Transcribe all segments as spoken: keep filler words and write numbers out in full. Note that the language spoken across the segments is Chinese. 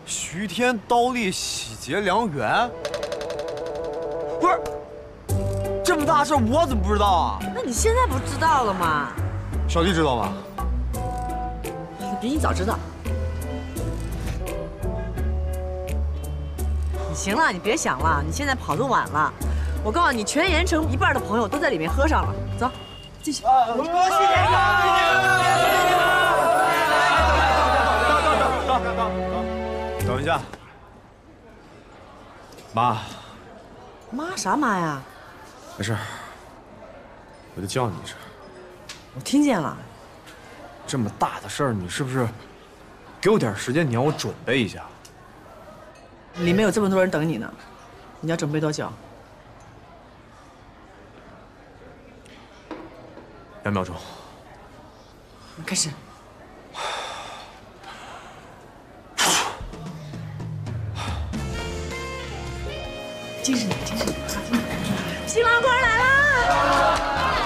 徐天倒立喜结良缘？不是，这么大事我怎么不知道啊？ 那你现在不知道了吗？ 小弟知道吗？ 比你早知道。你行了，你别想了，你现在跑得晚了。我告诉你，全盐城一半的朋友都在里面喝上了。走，进去。 啊，恭喜你！等等等等等一下，妈。 妈啥妈呀？ 没事，我就叫你一声。 我听见了。 这么大的事儿，你是不是给我点时间？你让我准备一下。 里面有这么多人等你呢，你要准备多久？ 两秒钟。 开始。精神点，精神点，新郎官来啦！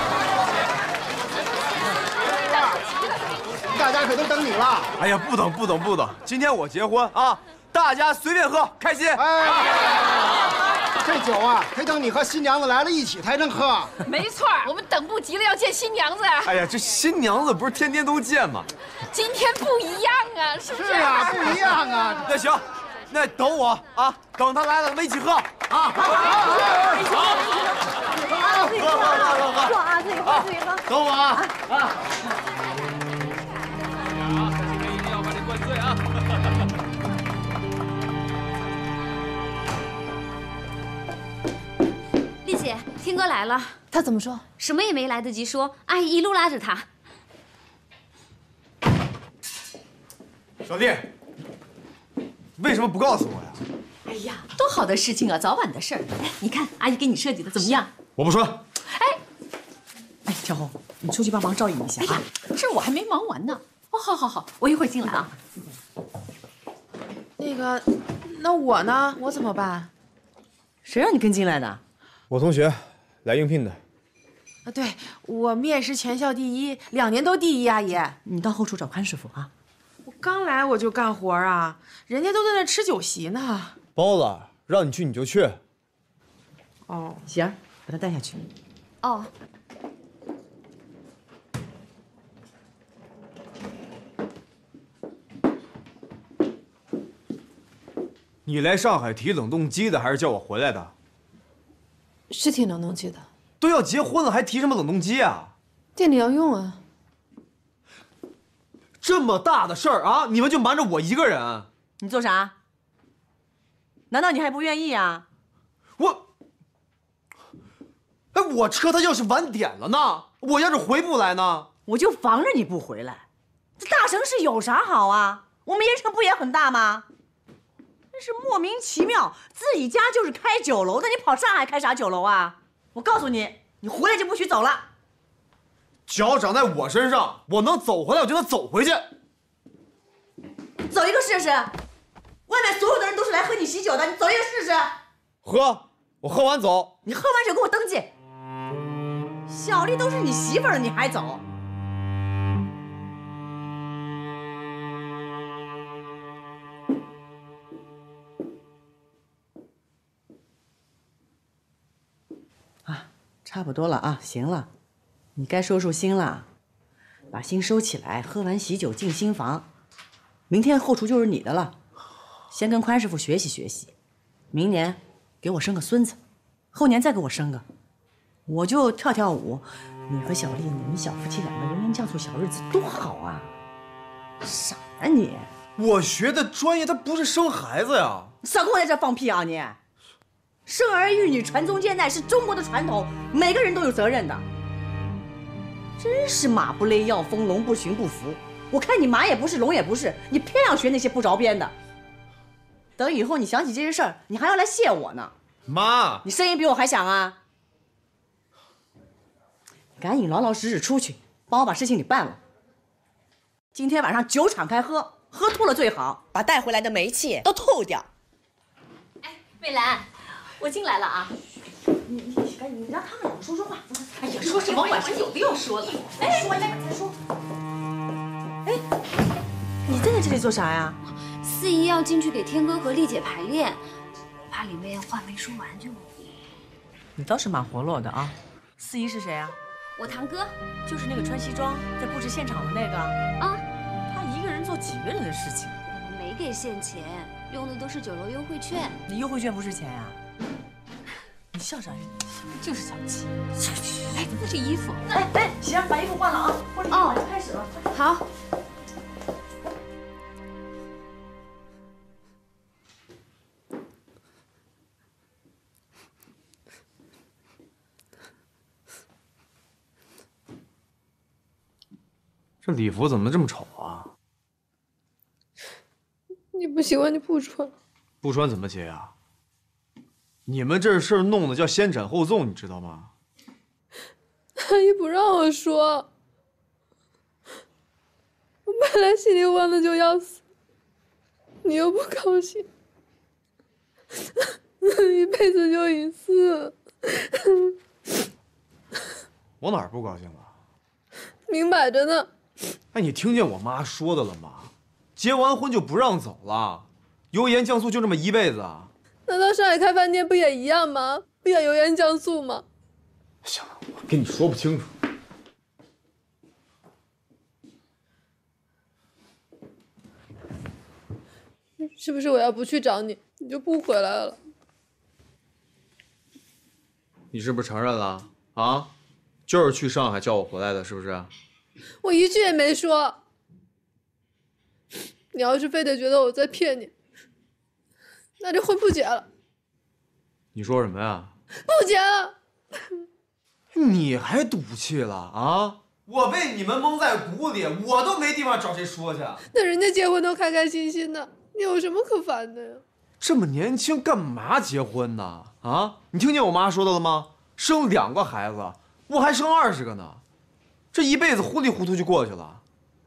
大家可都等你了。 哎呀，不等不等不等，今天我结婚啊，大家随便喝，开心。 哎，这酒啊，得等你和新娘子来了一起才能喝。 没错，我们等不及了，要见新娘子啊！ 哎呀，这新娘子不是天天都见吗？ 今天不一样啊，是不是？ 是啊，不一样啊。 那行，那等我啊，等他来了，咱们一起喝啊！好， 好，自己喝，喝啊，自己喝，自己喝。 等我啊啊！ 一定要把这灌醉啊！ 丽姐，天哥来了。 他怎么说？ 什么也没来得及说，阿姨一路拉着他。 小弟，为什么不告诉我呀？ 哎呀，多好的事情啊，早晚的事儿。哎，你看阿姨给你设计的怎么样？ 我不说。 哎， 哎，小红，你出去帮忙照应一下啊。 这我还没忙完呢。哦，好好好，我一会儿进来啊。 那个，那我呢？我怎么办？ 谁让你跟进来的？ 我同学来应聘的。 啊，对，我面试全校第一，两年都第一，阿姨。 你到后厨找潘师傅啊。 我刚来我就干活啊，人家都在那吃酒席呢。 包子，让你去你就去。 哦， 喜儿，把他带下去。 哦。 你来上海提冷冻机的，还是叫我回来的？ 是提冷冻机的。 都要结婚了，还提什么冷冻机啊？ 店里要用啊。 这么大的事儿啊，你们就瞒着我一个人？ 你做啥？难道你还不愿意啊？ 我，哎，我车他要是晚点了呢？我要是回不来呢？ 我就防着你不回来。这大城市有啥好啊？我们盐城不也很大吗？真是莫名其妙，自己家就是开酒楼的，你跑上海开啥酒楼啊？我告诉你，你回来就不许走了。 脚长在我身上，我能走回来我就能走回去。 走一个试试。外面所有的人都是来和你喜酒的，你走一个试试。 喝，我喝完走。 你喝完酒给我登记。小丽都是你媳妇儿了，你还走？啊，差不多了啊，行了，你该收收心了，把心收起来，喝完喜酒进新房。明天后厨就是你的了，先跟宽师傅学习学习，明年给我生个孙子，后年再给我生个，我就跳跳舞，你和小丽你们小夫妻两个人人酱醋小日子多好啊！傻啊你！ 我学的专业它不是生孩子呀！ 少跟我在这放屁啊你！生儿育女传宗接代是中国的传统，每个人都有责任的。真是马不勒要疯，龙不驯不服。我看你马也不是，龙也不是，你偏要学那些不着边的。等以后你想起这些事儿，你还要来谢我呢。 妈， 你声音比我还响啊！赶紧老老实实出去，帮我把事情给办了。今天晚上酒敞开喝，喝吐了最好，把带回来的煤气都吐掉。 哎，美兰，我进来了啊。 你你赶紧，你让他们两个说说话。 哎呀，说什么晚上有的要说了。 哎，说一下再说。哎， 你站在这里做啥呀？ 司仪要进去给天哥和丽姐排练，怕里面话没说完就…… 你倒是蛮活络的啊。司仪是谁啊？ 我堂哥就是那个穿西装在布置现场的那个啊。 他一个人做几个人的事情？ 我没给现钱，用的都是酒楼优惠券。 你优惠券不是钱呀？你笑啥呀？就是小气。 哎，这衣服， 哎哎，行，把衣服换了啊，或者马上开始了。 好。 这礼服怎么这么丑啊？ 你不喜欢你不穿， 不穿怎么接啊？你们这事儿弄得叫先斩后奏，你知道吗？ 阿姨不让我说，我本来心里慌的就要死，你又不高兴，一辈子就一次。 我哪儿不高兴了？ 明摆着呢。 哎，你听见我妈说的了吗？结完婚就不让走了，油盐酱醋就这么一辈子啊？ 难道上海开饭店不也一样吗？不也油盐酱醋吗？ 行了，我跟你说不清楚。 是不是我要不去找你，你就不回来了？ 你是不是承认了啊？就是去上海叫我回来的，是不是？ 我一句也没说。你要是非得觉得我在骗你，那这婚不结了。 你说什么呀？ 不结了。 你还赌气了啊？我被你们蒙在鼓里，我都没地方找谁说去。 那人家结婚都开开心心的，你有什么可烦的呀？ 这么年轻干嘛结婚呢？啊？你听见我妈说的了吗？生两个孩子，我还生二十个呢，这一辈子糊里糊涂就过去了。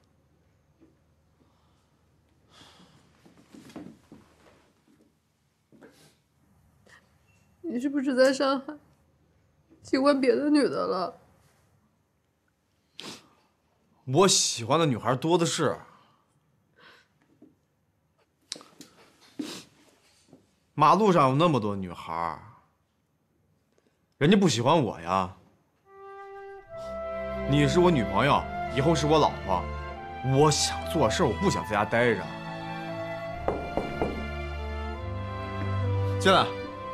你是不是在上海喜欢别的女的了？ 我喜欢的女孩多的是，马路上有那么多女孩，人家不喜欢我呀。你是我女朋友，以后是我老婆，我想做事，我不想在家待着。进来。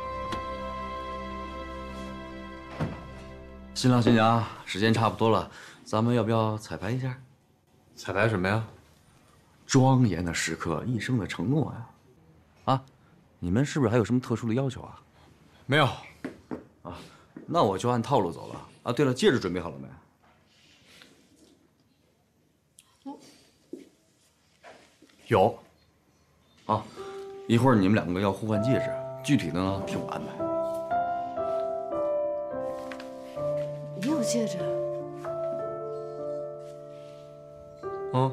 新郎新娘，时间差不多了，咱们要不要彩排一下？ 彩排什么呀？ 庄严的时刻，一生的承诺呀！啊，你们是不是还有什么特殊的要求啊？ 没有。 啊，那我就按套路走了。啊，对了，戒指准备好了没？ 有。 啊，一会儿你们两个要互换戒指，具体的呢听我安排。 你有戒指？ 嗯。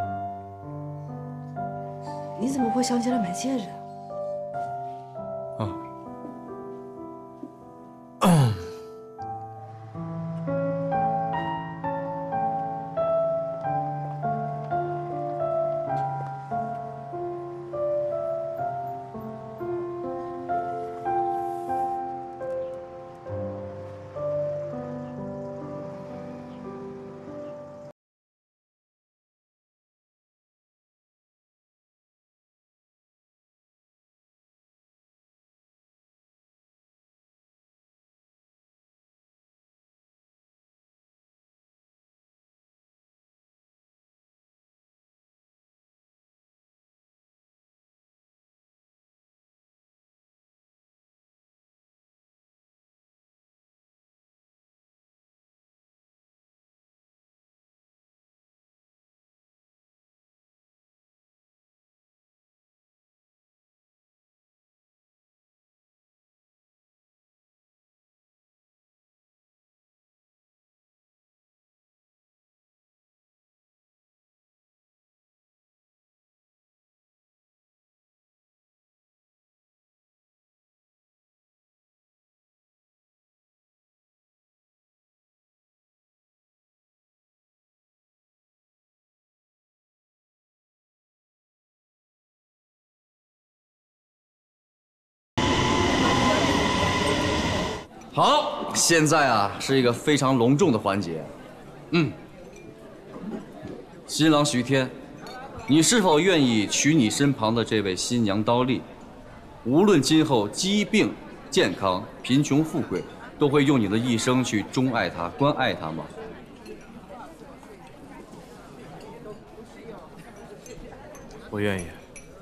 你怎么会想起来买戒指？ 好，现在啊是一个非常隆重的环节。嗯，新郎徐天，你是否愿意娶你身旁的这位新娘刀丽？无论今后疾病、健康、贫穷、富贵，都会用你的一生去钟爱她、关爱她吗？ 我愿意。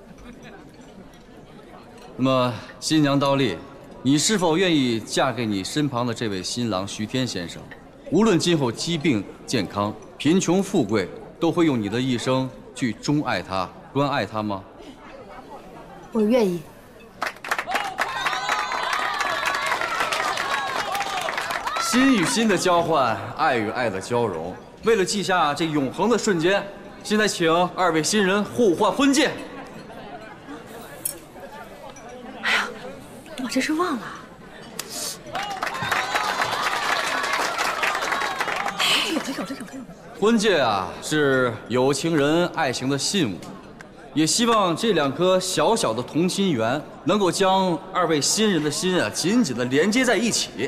那么，新娘刀丽，你是否愿意嫁给你身旁的这位新郎徐天先生？无论今后疾病、健康、贫穷、富贵，都会用你的一生去钟爱他、关爱他吗？ 我愿意。 心与心的交换，爱与爱的交融。为了记下这永恒的瞬间，现在请二位新人互换婚戒。 哎呀，我这是忘了。哎，有这有这有这有。 婚戒啊，是有情人爱情的信物，也希望这两颗小小的同心圆能够将二位新人的心啊紧紧地连接在一起。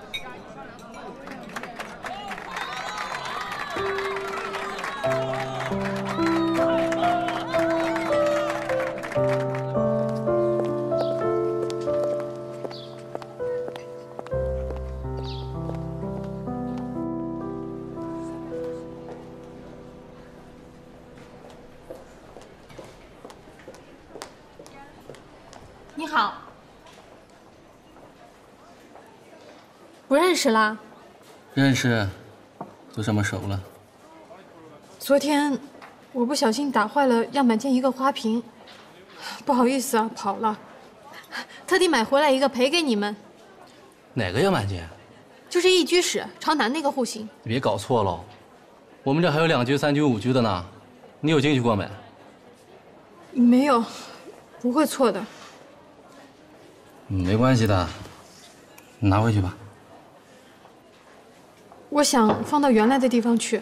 你好，不认识啦？ 认识，就这么熟了。 昨天我不小心打坏了样板间一个花瓶，不好意思啊，跑了，特地买回来一个赔给你们。 哪个样板间？ 就是一居室朝南那个户型。 你别搞错了，我们这还有两居、三居、五居的呢。你有进去过没？ 没有，不会错的。 没关系的，你拿回去吧。 我想放到原来的地方去。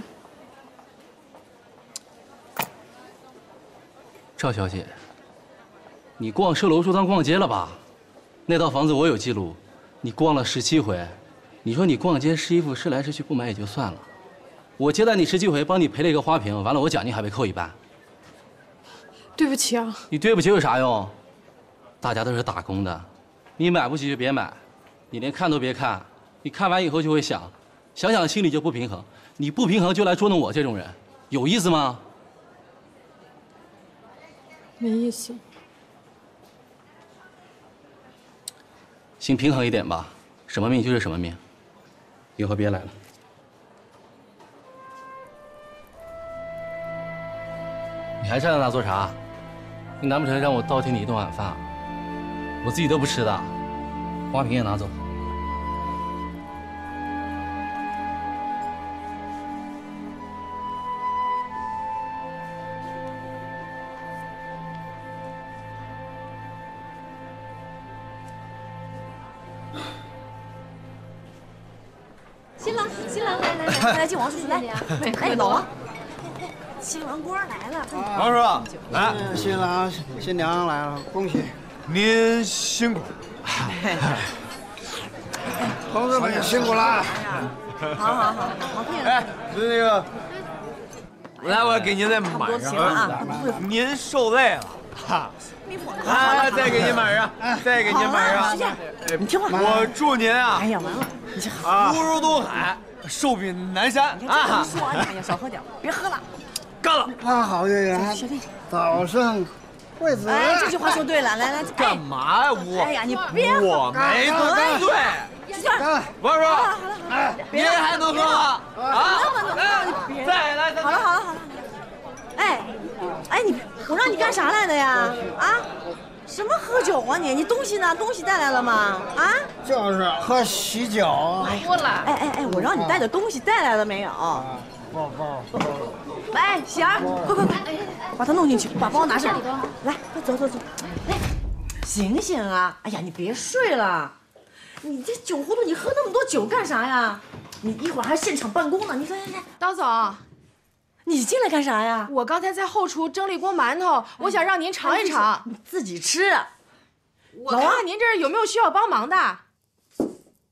赵小姐，你逛售楼书当逛街了吧？那套房子我有记录，你逛了十七回。你说你逛街试衣服试来试去不买也就算了，我接待你十七回，帮你赔了一个花瓶，完了我奖金还被扣一半。 对不起啊。 你对不起有啥用？大家都是打工的。你买不起就别买，你连看都别看，你看完以后就会想，想想心里就不平衡，你不平衡就来捉弄我这种人，有意思吗？ 没意思。 心平衡一点吧，什么命就是什么命，以后别来了。你还站在那做啥？你难不成让我倒贴你一顿晚饭？我自己都不吃的，花瓶也拿走。 新郎，新郎，来来来，来，敬王叔叔来，来，老王，新郎官来了。 王叔，来， 新郎新娘来了，恭喜。 您辛苦， 同志们也辛苦了。 好好好，好佩服。 哎，那个，来，我给您再满上啊。 您受累了，哈。来，再给您满上，再给您满上。 你听话。 我祝您啊， 哎呀，完了，你这福如东海，寿比南山啊！说，哎呀，少喝点，别喝了。 干了。 啊，好月圆，早生贵子。 哎，这句话说对了，来来， 干嘛呀我？ 哎呀，你别， 我没对。 使劲儿。 王叔， 好了好了， 哎，您还能喝吗？啊， 别， 再来， 好了好了好了。哎，哎你，我让你干啥来的呀？啊？什么喝酒啊你？你东西呢？东西带来了吗？啊？ 就是喝喜酒。 多了。哎哎哎，我让你带的东西带来了没有？ 包包。 哎，喜儿，快快快，把它弄进去，把包拿上。来，快走走走。哎，醒醒啊！哎呀，你别睡了，你这酒糊涂，你喝那么多酒干啥呀？你一会儿还现场办公呢。你说，来来， 刀总， 你进来干啥呀？ 我刚才在后厨蒸了一锅馒头，我想让您尝一尝。 你自己吃。 我看看您这儿有没有需要帮忙的？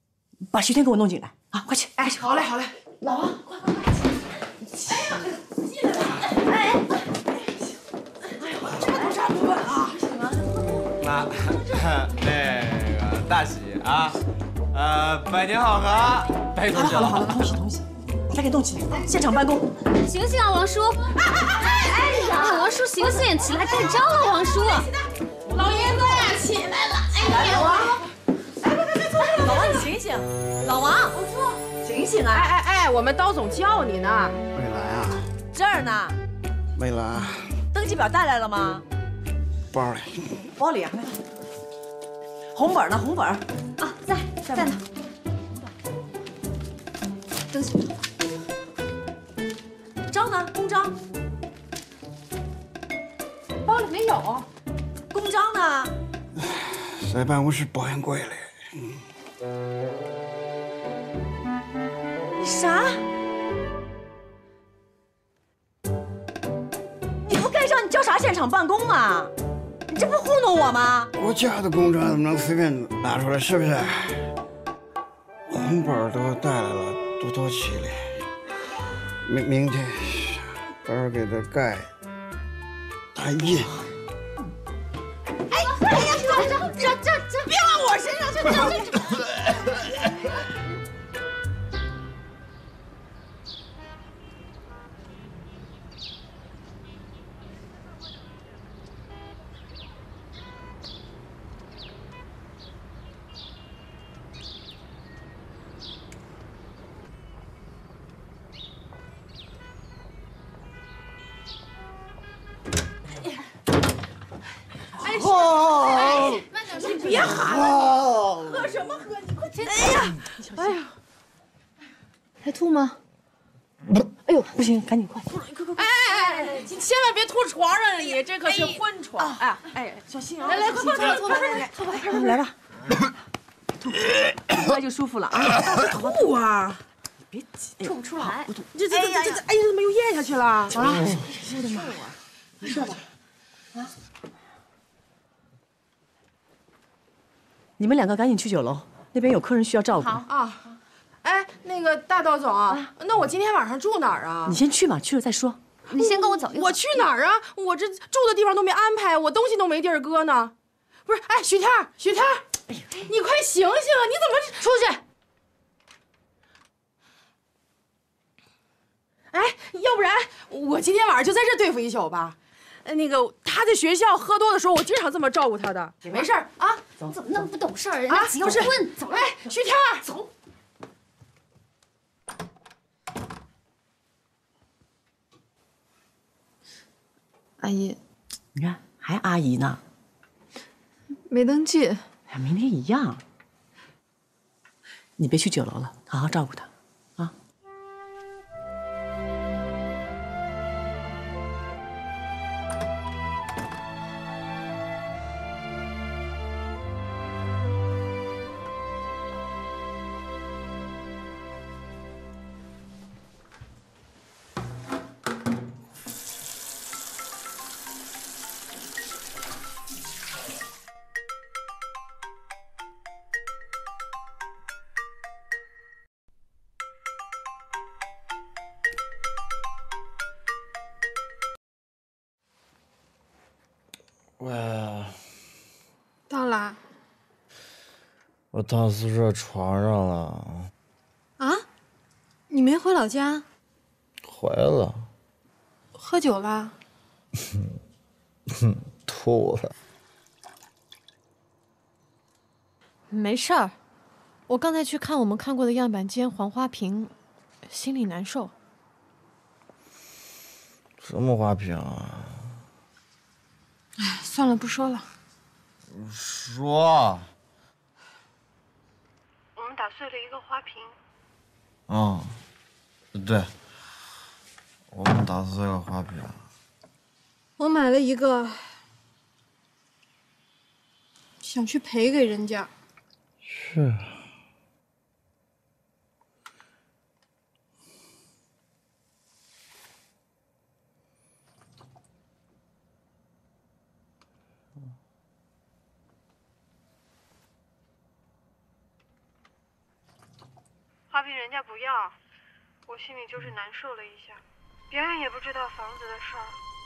把徐天给我弄进来啊！快去！ 哎，好嘞，好嘞。老王，快快快！进来吧！哎哎，这都啥不稳啊？ 那那个大喜啊，呃，百年好合， 白好了好了好了，同喜同喜，赶紧动起来，现场办公。 醒醒啊，王叔！哎呀，王叔醒醒，起来盖章了，王叔。 老爷子呀，起来了！哎呀，王，哎，快快快，坐坐。 老王，你醒醒！老王， 王叔， 醒醒啊！ 哎哎哎，我们刀总叫你呢。 没来啊？ 这儿呢。 没来。 登记表带来了吗？ 包里。 包里啊，来。红本呢？红本。 啊，在在呢。登记表。 章呢？公章。 包里没有。 公章呢？ 在办公室保险柜里。 你啥？你不盖章，你叫啥现场办公啊？你这不糊弄我吗？ 国家的公章怎么能随便拿出来？是不是？红本都带来了，多多齐哩。明明天包给他盖打印。 哎哎呀，这这这这这，别往我身上去！这这这。 哦， 你别喊了，喝什么喝？你快起来！哎呀，哎呀， 还吐吗？ 哎呦，不行，赶紧快！ 哎哎哎，你千万别吐床上里，这可是婚床。哎哎，小心啊！来来，快快快快快快快来吧，吐，快就舒服了啊！ 吐啊！ 别急， 吐不出来。 不吐， 这这这这这，哎呀，怎么又咽下去了？啊！ 我的妈呀！没事吧？啊！你们两个赶紧去酒楼，那边有客人需要照顾。 好啊。哎，那个大道总，啊、那我今天晚上住哪儿啊？ 你先去嘛，去了再说。 你先跟我走一会儿。 我去哪儿啊？我这住的地方都没安排，我东西都没地儿搁呢。不是，哎，徐天，徐天，哎呀，你快醒醒啊！你怎么出去？ 哎，要不然我今天晚上就在这对付一宿吧。呃，那个他在学校喝多的时候，我经常这么照顾他的。没事儿啊， 你怎么那么不懂事儿？人家结婚，走， 哎，徐天， 走。 阿姨， 你看还阿姨呢， 没登记。 哎呀，明天一样。你别去酒楼了，好好照顾她。 喂， 到啦。 我到宿舍床上了。 啊？你没回老家？ 回了。 喝酒啦？ 吐了。 没事儿，我刚才去看我们看过的样板间黄花瓶，心里难受。 什么花瓶啊？ 哎，算了，不说了。 说。 我们打碎了一个花瓶。 嗯，对，我们打碎了花瓶。 我买了一个，想去赔给人家。 是。 花瓶人家不要，我心里就是难受了一下。别人也不知道房子的事儿。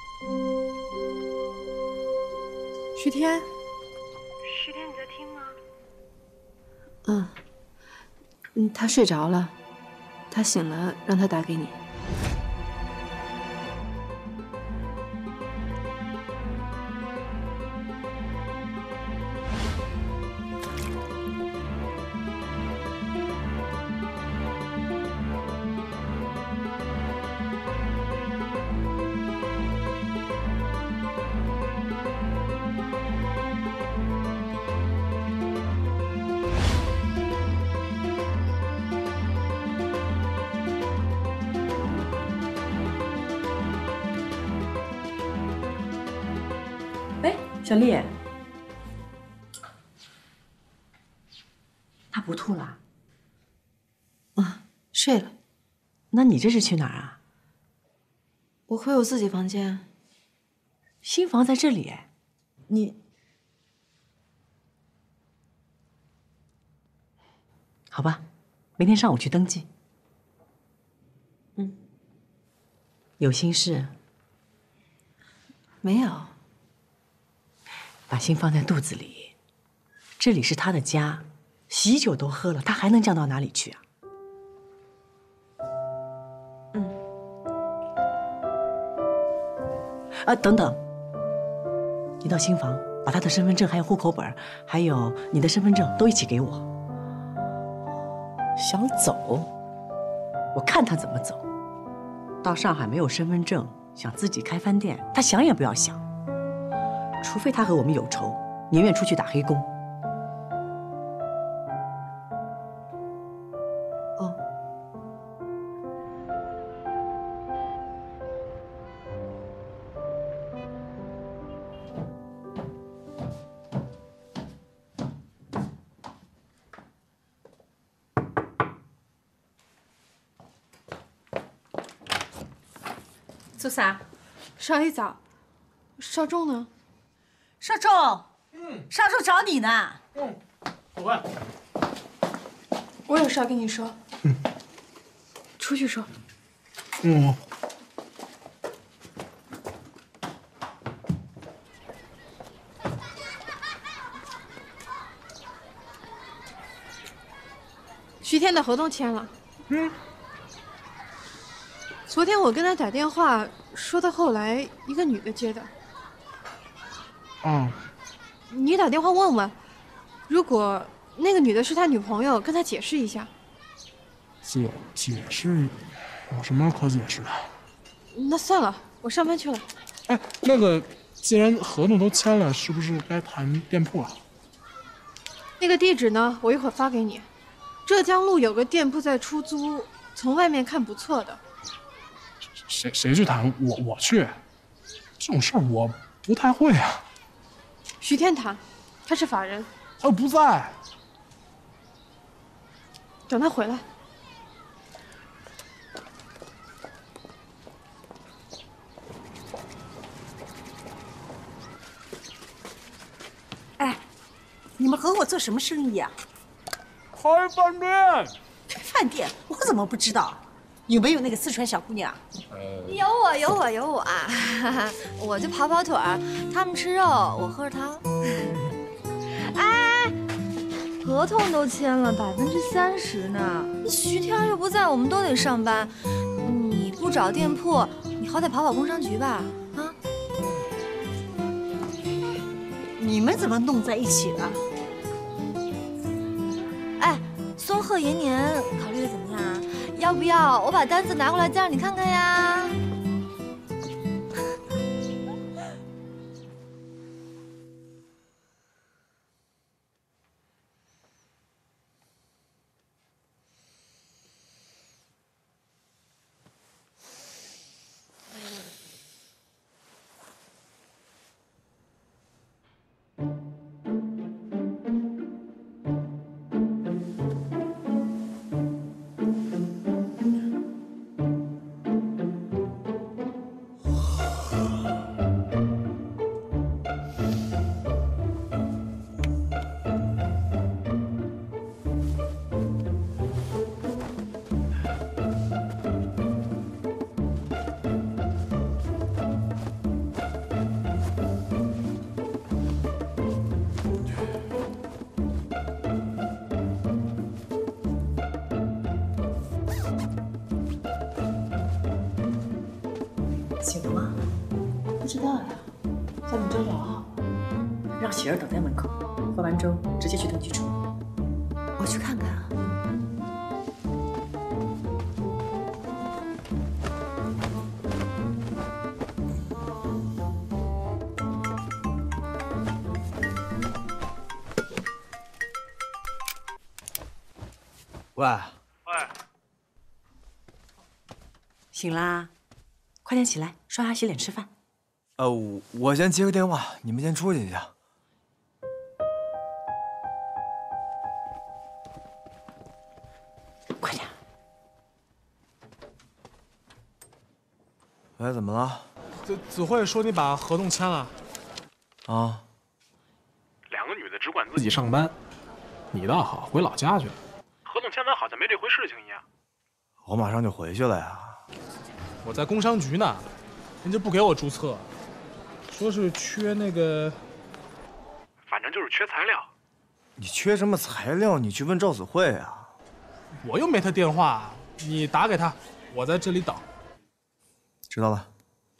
徐天，徐天，你在听吗？ 嗯，嗯，他睡着了，他醒了让他打给你。 小丽，他不吐了？ 啊，睡了。 那你这是去哪儿啊？ 我回我自己房间。 新房在这里？你……好吧，明天上午去登记。 嗯。 有心事？ 没有。 把心放在肚子里，这里是他的家，喜酒都喝了，他还能降到哪里去啊？ 嗯。 啊，等等，你到新房把他的身份证、还有户口本，还有你的身份证都一起给我。想走，我看他怎么走。到上海没有身份证，想自己开饭店，他想也不要想。除非他和我们有仇，宁愿出去打黑工。 哦。 做啥？ 少一早。少仲呢？ 少仲，嗯，少仲找你呢。 嗯，走吧。 我有事要跟你说。 嗯。 出去说。 嗯。 徐天的合同签了。嗯。昨天我跟他打电话，说他后来一个女的接的。 啊。 你打电话问问，如果那个女的是他女朋友，跟他解释一下。 解解释，有什么可解释的？ 那算了，我上班去了。 哎，那个，既然合同都签了，是不是该谈店铺了？ 那个地址呢？我一会儿发给你。浙江路有个店铺在出租，从外面看不错的。 谁谁去谈？我我去。这种事儿我不太会啊。 徐天谈，他是法人。 他又不在。 等他回来。 哎，你们合伙做什么生意啊？ 开饭店。 饭店？我怎么不知道？有没有那个四川小姑娘？ 有我有我有我啊！我就跑跑腿儿，他们吃肉，我喝汤。哎，合同都签了，百分之三十呢。徐天又不在，我们都得上班。你不找店铺，你好歹跑跑工商局吧？啊？ 你们怎么弄在一起了？ 哎，松鹤延年考虑的怎么样啊？要不要我把单子拿过来，再让你看看呀？ 知道呀，叫你周老，让喜儿等在门口，喝完粥直接去登记处。 我去看看啊。 喂喂， 醒啦，快点起来，刷牙洗脸吃饭。 呃，我我先接个电话，你们先出去一下。 快点。 喂，怎么了？ 子子慧说你把合同签了。 啊。 两个女的只管自己上班，你倒好，回老家去了。合同签完好像没这回事情一样。 我马上就回去了呀。 我在工商局呢，人家不给我注册，说是缺那个，反正就是缺材料。 你缺什么材料？你去问赵子慧啊。 我又没她电话，你打给她，我在这里等。 知道了。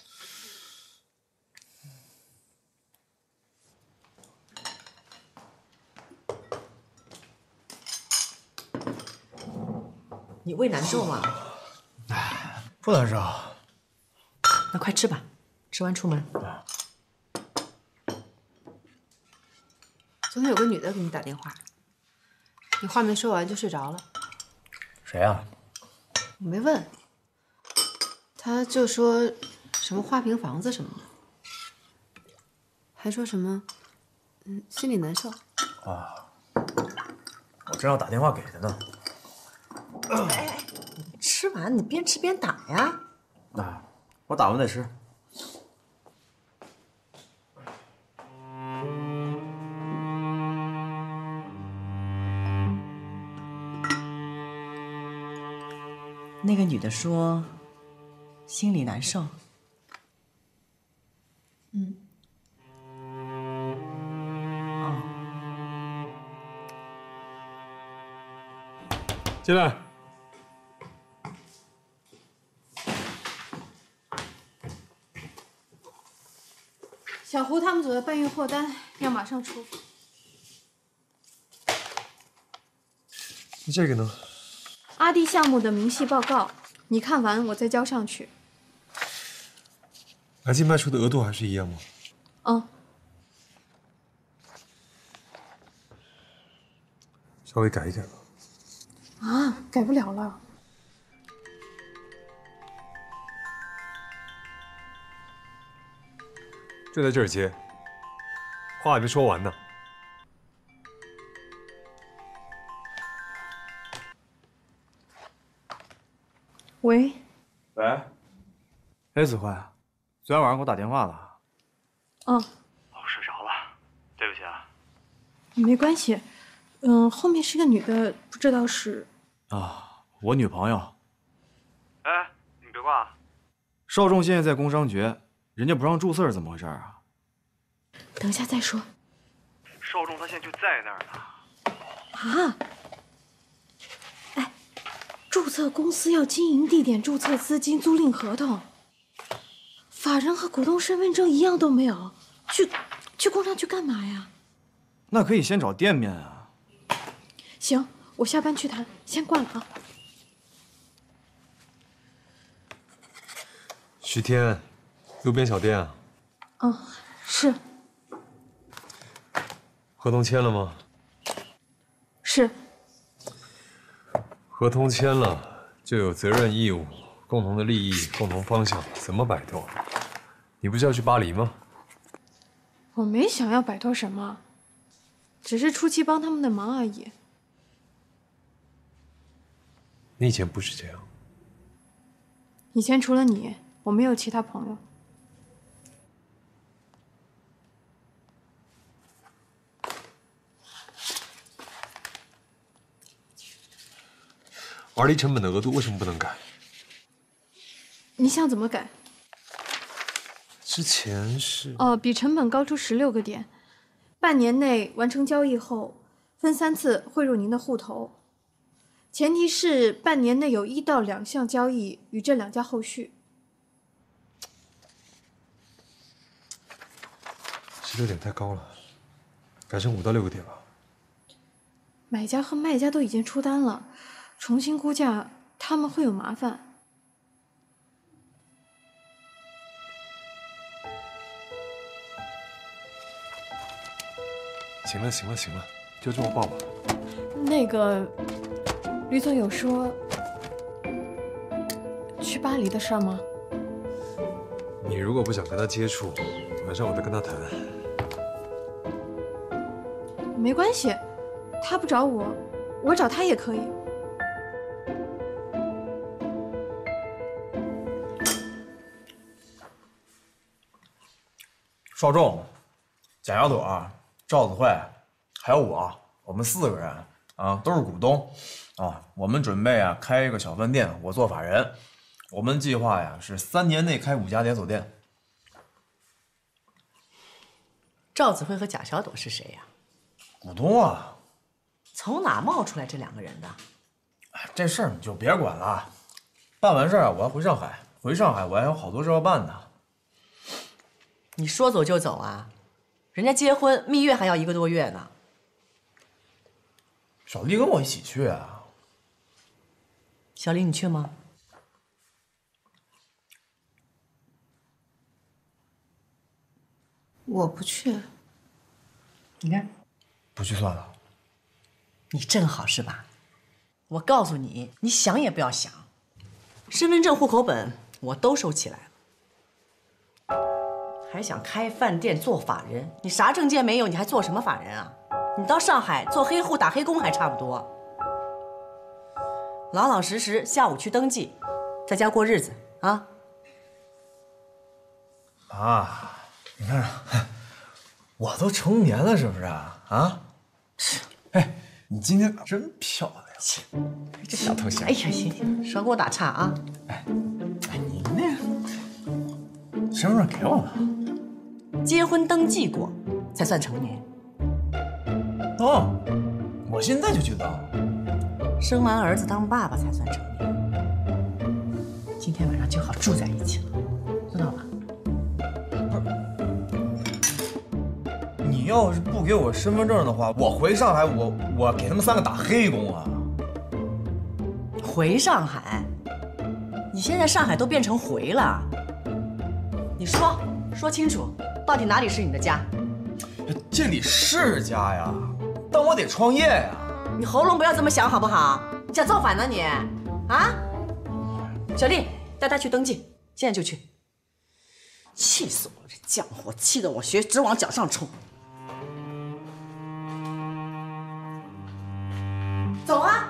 你胃难受吗？ 哎，不难受。 那快吃吧，吃完出门。 昨天有个女的给你打电话，你话没说完就睡着了。 谁呀？ 我没问，她就说什么花瓶房子什么的，还说什么嗯心里难受。 啊，我正要打电话给他呢。 哎哎，你吃完你边吃边打呀。 啊，我打完再吃。 那个女的说，心里难受。 嗯。 哦。 进来。 小胡他们组的搬运货单要马上出。 这个呢？ 阿弟项目的明细报告，你看完我再交上去。 来季卖出的额度还是一样吗？ 嗯。 稍微改一改吧。 啊，改不了了。 就在这儿接，话还没说完呢。 喂。 喂。哎，子慧，昨天晚上给我打电话了。 嗯。 哦，睡着了，对不起啊。 没关系，嗯，后面是个女的，不知道是。 啊，我女朋友。 哎，你别挂。 邵仲现在在工商局。人家不让注册是怎么回事啊？ 等一下再说。 邵仲他现在就在那儿呢。啊！哎，注册公司要经营地点、注册资金、租赁合同，法人和股东身份证一样都没有，去去工商局干嘛呀？ 那可以先找店面啊。 行，我下班去谈，先挂了啊。 徐天。路边小店啊？ 嗯，是。 合同签了吗？ 是。 合同签了，就有责任义务，共同的利益，共同方向，怎么摆脱？你不是要去巴黎吗？ 我没想要摆脱什么，只是初期帮他们的忙而已。 你以前不是这样。 以前除了你，我没有其他朋友。 R D 成本的额度为什么不能改？ 你想怎么改？ 之前是…… 哦，比成本高出十六个点，半年内完成交易后，分三次汇入您的户头，前提是半年内有一到两项交易与这两家后续。 六点太高了，改成五到六个点吧。 买家和卖家都已经出单了，重新估价他们会有麻烦。 行了行了行了，就这么报吧。 那个，吕总有说去巴黎的事儿吗？ 你如果不想跟他接触，晚上我再跟他谈。 没关系，他不找我，我找他也可以。 邵仲、贾小朵、赵子慧，还有我，我们四个人啊，都是股东啊。我们准备啊开一个小饭店，我做法人。我们计划呀是三年内开五家连锁店。 赵子慧和贾小朵是谁呀？ 股东啊。 从哪冒出来这两个人的？ 这事儿你就别管了，办完事儿我要回上海，回上海我还有好多事要办呢。 你说走就走啊？人家结婚蜜月还要一个多月呢。 小丽跟我一起去啊。 小丽，你去吗？ 我不去。 你看， 不去算了。 你正好是吧？我告诉你，你想也不要想，身份证、户口本我都收起来了。还想开饭店做法人？你啥证件没有，你还做什么法人啊？你到上海做黑户打黑工还差不多。老老实实下午去登记，在家过日子啊。 啊，你看，我都成年了，是不是啊？啊？哎，你今天真漂亮，这小头像。 哎呀，行行，少给我打岔啊！ 哎，哎，你那身份证给我了， 结婚登记过才算成年。 哦，我现在就去当。 生完儿子当爸爸才算成年。今天晚上就好住在一起了，知道吧？ 你要是不给我身份证的话，我回上海，我我给他们三个打黑工啊！ 回上海？你现在上海都变成回了。你说说清楚，到底哪里是你的家？ 这里是家呀，但我得创业呀。 你喉咙不要这么响好不好？你想造反呢你？啊？小丽，带他去登记，现在就去。气死我了，这犟活气得我血直往脚上冲。走啊！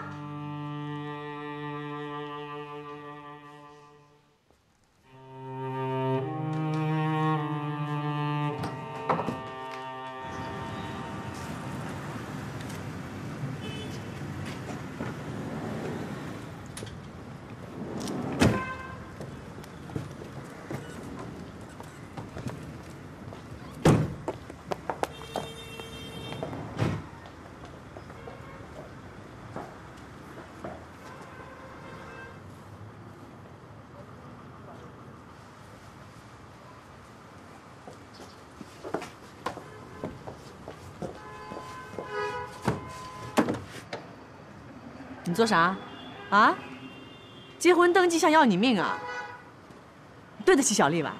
你做啥？啊？结婚登记像要你命啊？对得起小丽吧？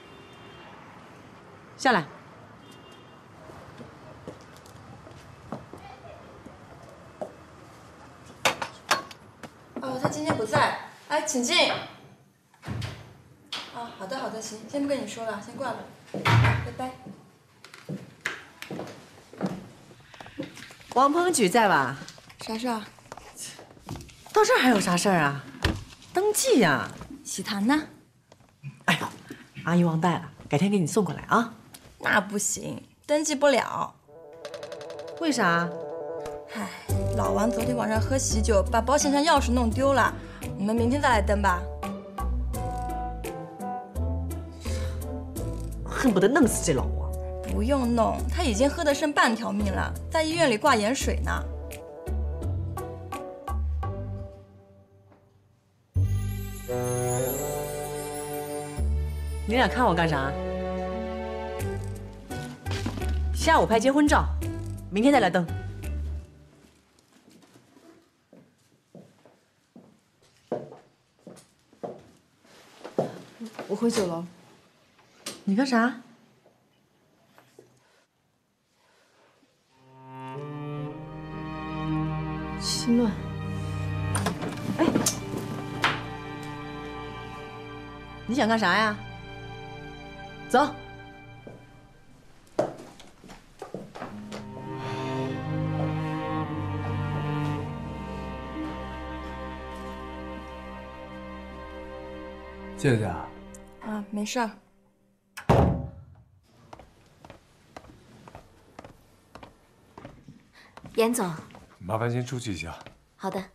下来。 哦，他今天不在。哎，请进。啊，好的好的，行，先不跟你说了，先挂了，拜拜。 王鹏举在吧？ 啥事儿？ 到这儿还有啥事儿啊？登记呀。 喜糖呢？ 哎呦，阿姨忘带了，改天给你送过来啊。 那不行，登记不了。 为啥？ 唉，老王昨天晚上喝喜酒，把保险箱钥匙弄丢了。我们明天再来登吧。 恨不得弄死这老王。 不用弄，他已经喝得剩半条命了，在医院里挂盐水呢。 你俩看我干啥？ 下午拍结婚照，明天再来登。 我回酒楼。 你干啥？ 心乱。 哎，你想干啥呀？走。 谢谢。 啊，没事儿。 严总， 麻烦先出去一下。 好的。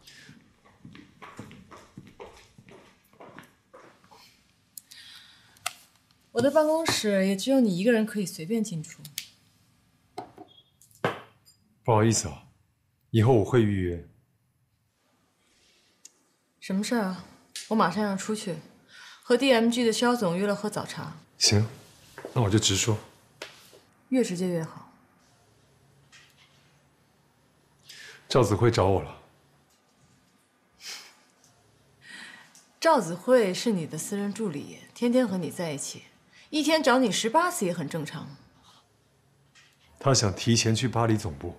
我的办公室也只有你一个人可以随便进出。 不好意思啊，以后我会预约。 什么事儿啊？我马上要出去，和 D M G 的肖总约了喝早茶。 行，那我就直说。 越直接越好。 赵子慧找我了。 赵子慧是你的私人助理，天天和你在一起，一天找你十八次也很正常。 他想提前去巴黎总部。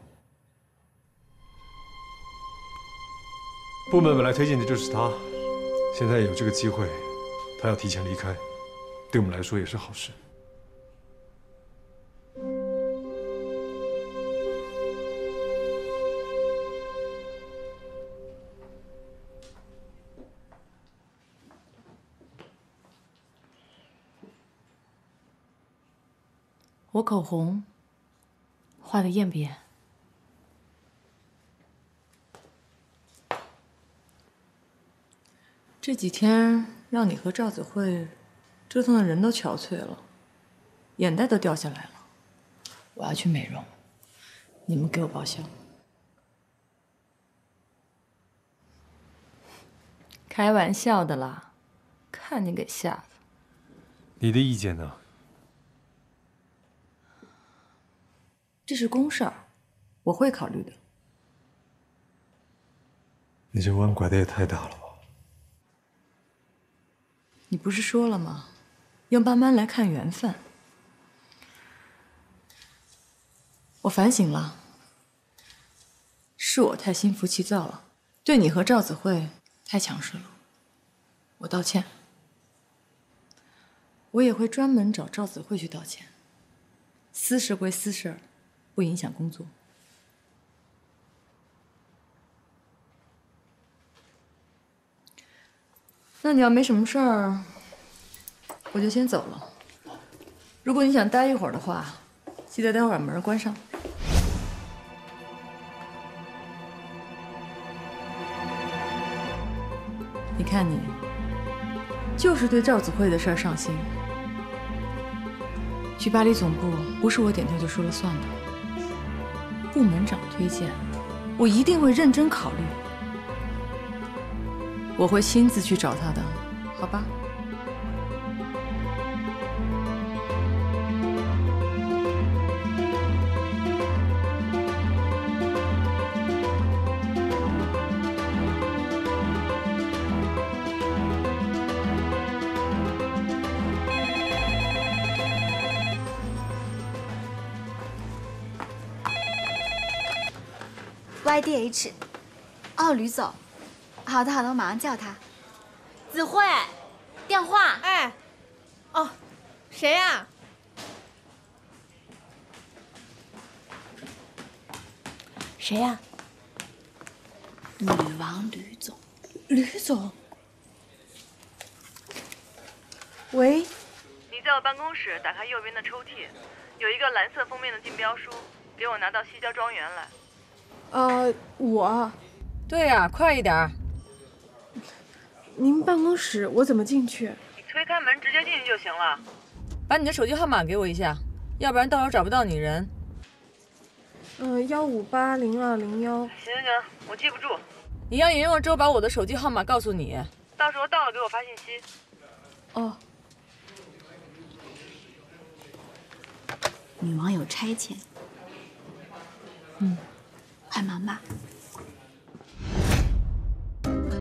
部门本来推荐的就是他，现在有这个机会，他要提前离开，对我们来说也是好事。 我口红画的艳不艳？这几天让你和赵子慧折腾的人都憔悴了，眼袋都掉下来了。我要去美容，你们给我报销。开玩笑的啦，看你给吓的。 你的意见呢？ 这是公事儿，我会考虑的。 你这弯拐的也太大了吧？ 你不是说了吗？要慢慢来看缘分。我反省了，是我太心浮气躁了，对你和赵子慧太强势了，我道歉。我也会专门找赵子慧去道歉。私事归私事，不影响工作。那你要没什么事儿，我就先走了。如果你想待一会儿的话，记得待会儿把门关上。你看你，就是对赵子慧的事儿上心。去巴黎总部不是我点头就说了算的，部门长推荐，我一定会认真考虑。我会亲自去找他的，好吧？ Y D H， 哦，吕总，好的好的，我马上叫他。 子慧，电话。 哎，哦，谁呀？ 谁呀？ 女王吕总。 吕总。喂。 你在我办公室打开右边的抽屉，有一个蓝色封面的竞标书，给我拿到西郊庄园来。 呃，我。 对呀、啊，快一点。 您办公室我怎么进去？ 你推开门直接进去就行了。把你的手机号码给我一下，要不然到时候找不到你人。 嗯，幺五八零二零幺。 行行行，我记不住。你让莹莹周把我的手机号码告诉你，到时候到了给我发信息。 哦。 女王有差遣。嗯，快忙吧。